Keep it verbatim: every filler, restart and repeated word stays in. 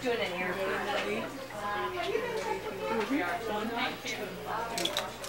doing an ear. Ready, ready. Mm-hmm. One, two, three.